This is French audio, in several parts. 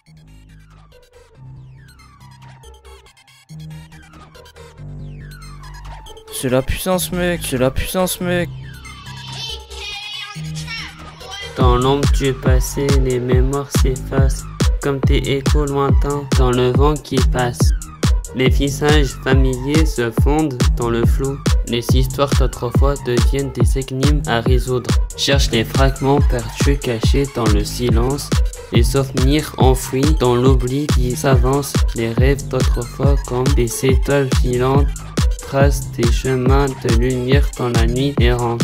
C'est la puissance, mec, c'est la puissance, mec. Dans l'ombre du passé, les mémoires s'effacent, comme tes échos lointains dans le vent qui passe. Les visages familiers se fondent dans le flou. Les histoires d'autrefois deviennent des énigmes à résoudre. Cherche les fragments perdus cachés dans le silence. Les souvenirs enfouis dans l'oubli qui s'avance. Les rêves d'autrefois comme des étoiles filantes tracent des chemins de lumière dans la nuit errante.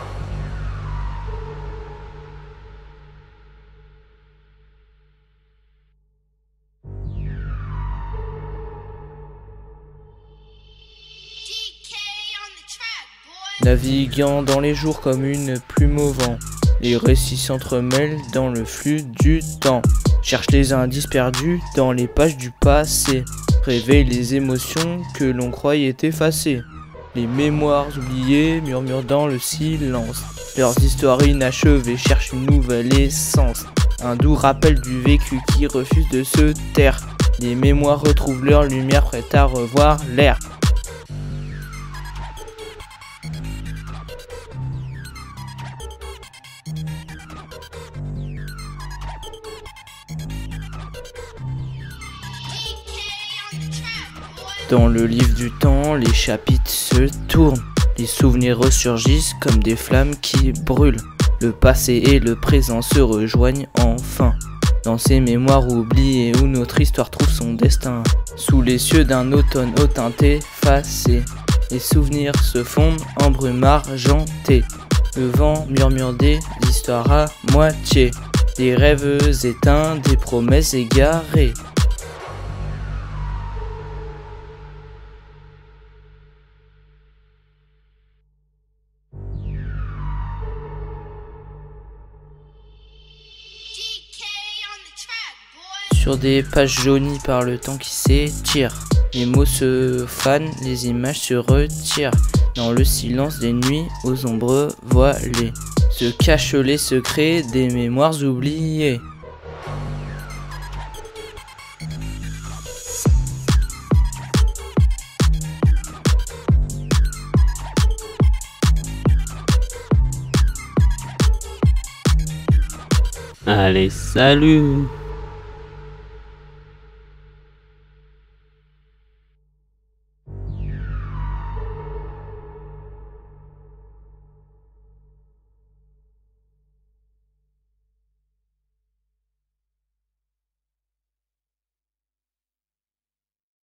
Naviguant dans les jours comme une plume au vent, les récits s'entremêlent dans le flux du temps. Cherche les indices perdus dans les pages du passé. Réveille les émotions que l'on croyait effacées. Les mémoires oubliées murmurent dans le silence. Leurs histoires inachevées cherchent une nouvelle essence. Un doux rappel du vécu qui refuse de se taire. Les mémoires retrouvent leur lumière prête à revoir l'air. Dans le livre du temps, les chapitres se tournent. Les souvenirs ressurgissent comme des flammes qui brûlent. Le passé et le présent se rejoignent enfin. Dans ces mémoires oubliées où notre histoire trouve son destin. Sous les cieux d'un automne au teint effacé, les souvenirs se fondent en brume argentée. Le vent murmure des histoires à moitié. Des rêves éteints, des promesses égarées. Sur des pages jaunies par le temps qui s'étire, les mots se fanent, les images se retirent. Dans le silence des nuits aux ombres voilées, se cachent les secrets des mémoires oubliées. Allez, salut!